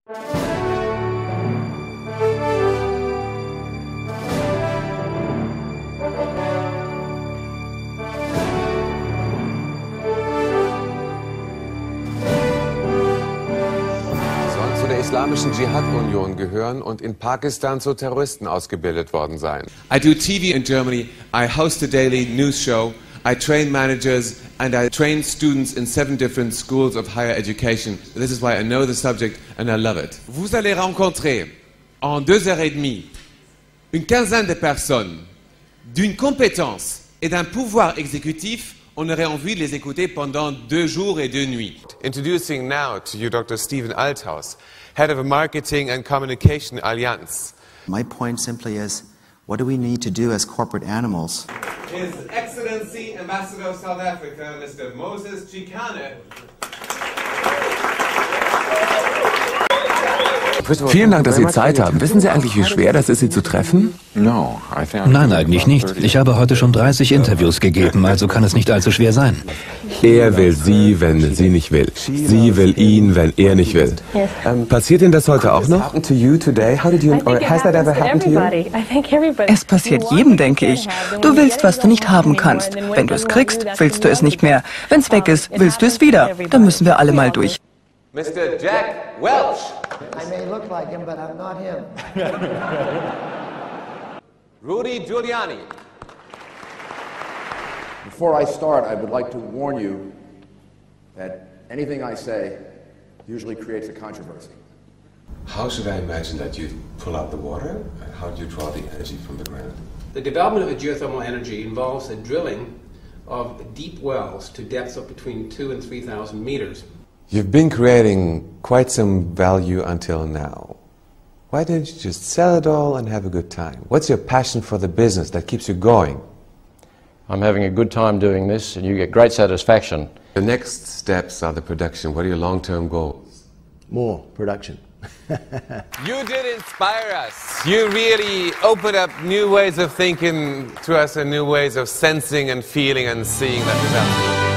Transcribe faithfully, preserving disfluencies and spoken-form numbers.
Islamischen Dschihad-Union gehören und in Pakistan zu Terroristen ausgebildet worden sein. I do T V in Germany, I host a daily news show, I train managers and I train students in seven different schools of higher education. This is why I know the subject and I love it. Vous allez rencontrer en deux heures et demie une quinzaine de personnes d'une compétence et d'un pouvoir exécutif. On aurait envie de les écouter pendant deux jours et deux nuits. Introducing now to you Doctor Steven Althaus, Head of Marketing and Communication Allianz. My point simply is, what do we need to do as corporate animals? His Excellency Ambassador of South Africa, Mister Moses Chikane. Vielen Dank, dass Sie Zeit haben. Wissen Sie eigentlich, wie schwer das ist, Sie zu treffen? Nein, eigentlich nicht. Ich habe heute schon dreißig Interviews gegeben, also kann es nicht allzu schwer sein. Er will Sie, wenn sie nicht will. Sie will ihn, wenn er nicht will. Passiert Ihnen das heute auch noch? Es passiert jedem, denke ich. Du willst, was du nicht haben kannst. Wenn du es kriegst, willst du es nicht mehr. Wenn es weg ist, willst du es wieder. Da müssen wir alle mal durch. Mister Jack Welch. I may look like him, but I'm not him. Rudy Giuliani. Before I start, I would like to warn you that anything I say usually creates a controversy. How should I imagine that you pull out the water? How do you draw the energy from the ground? The development of a geothermal energy involves the drilling of deep wells to depths of between two and three thousand meters. You've been creating quite some value until now. Why don't you just sell it all and have a good time? What's your passion for the business that keeps you going? I'm having a good time doing this, and you get great satisfaction. The next steps are the production. What are your long-term goals? More production. You did inspire us. You really opened up new ways of thinking to us and new ways of sensing and feeling and seeing that development.